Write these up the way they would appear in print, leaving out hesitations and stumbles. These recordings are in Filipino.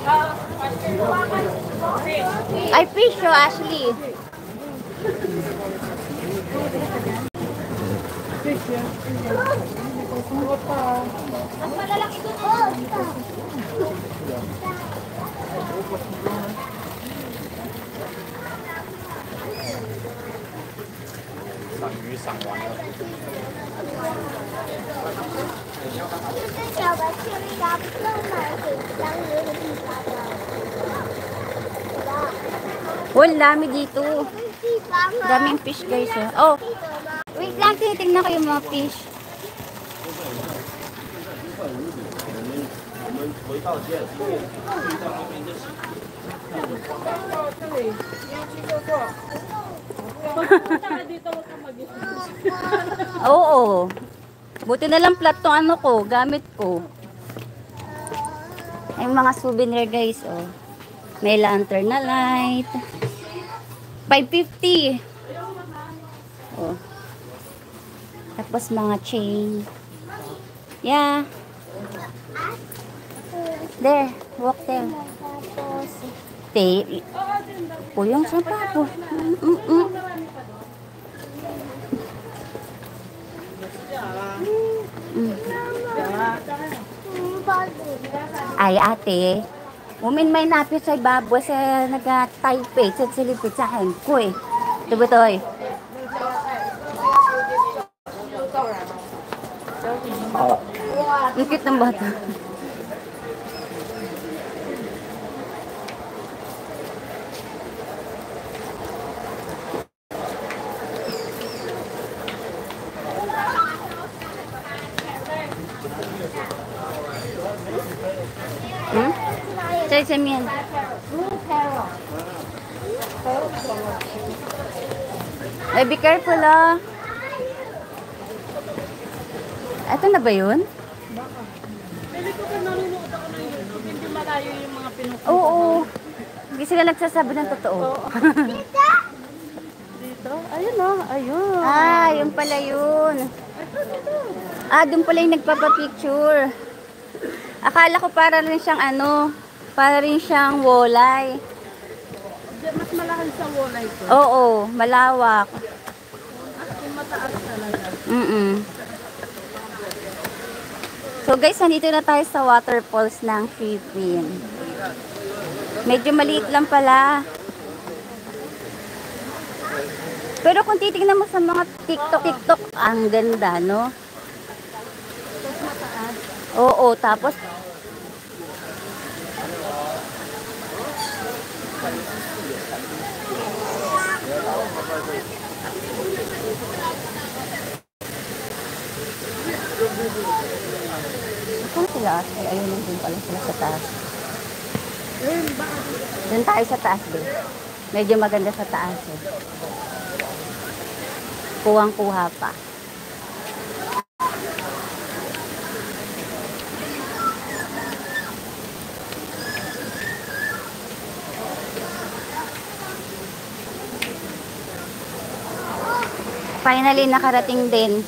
Ay, fish o, Ashley. Mas malalaki doon. Oh, dami dito. Daming fish, guys. Oh, wait lang, tinitingnan ko yung mga fish. Oo. Buti na lang flat tong ano ko, gamit ko. Ay, mga souvenir, guys, oh. May lantern na light. 550. Oh. Tapos mga chain. Yeah. There, walk there. Te. Puyong sa papo. Ay, ate. Umin may napit sa ibabo sa nag-taipei sa silipit sa akin ko eh. Diba to eh? Ang cute ng bata. Sa miyan. Ay, be careful ah. Ito na ba yun? Pwede ko ka nanonood ako ng YouTube, hindi malayo yung mga pinupunta. Oo. Hindi sila nagsasabi ng totoo. Dito? Ayun o, ayun. Ah, yun pala yun. Ah, doon pala yung nagpapapicture. Akala ko para rin siyang ano, para rin siyang walleye. Mas malaki sa walleye ko. Oo, malawak. Yung mataas talaga. So guys, nandito na tayo sa waterfalls ng Philippines. Medyo maliit lang pala. Pero kung titignan mo sa mga TikTok, ang ganda, no? Tapos mataas. Oo, tapos kung sila, ay ayun din pala sila sa taas. Doon tayo sa taas din. Medyo maganda sa taas eh. Kuwang-kuha pa. Finally, nakarating din.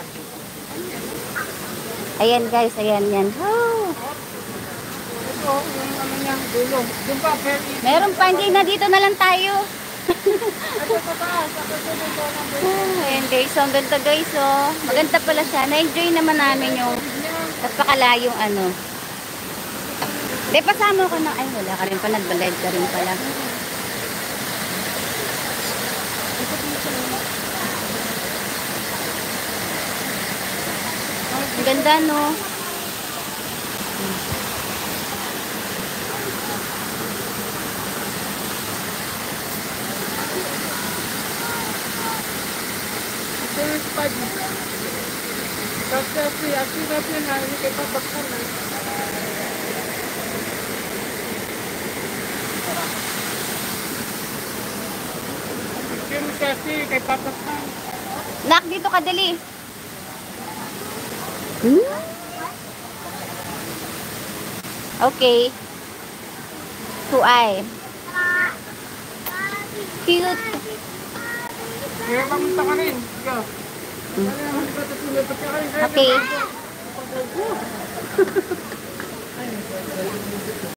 Ayan guys, ayan yan. Oh. Ito, yung ano niya, dulong. Doon pa, ferry. Meron pa, hindi na dito na lang tayo. Ito sa taas, ako tulong ko ng ferry. Ayan guys, so ang ganda guys, oh. Maganda pala siya. Na-enjoy naman namin yung napakalayong ano. Di, pasama ko na. Ay, wala ka rin pa. Nagbalayad ka rin pala. Ang ganda, no? Ito yung spaghetti. Kasi asli na hindi kayo papaksan na. Kasi kay papaksan. Nak, dito ka dali. Okay. Tuay. Cute. Kaya pamunta ka rin. Okay.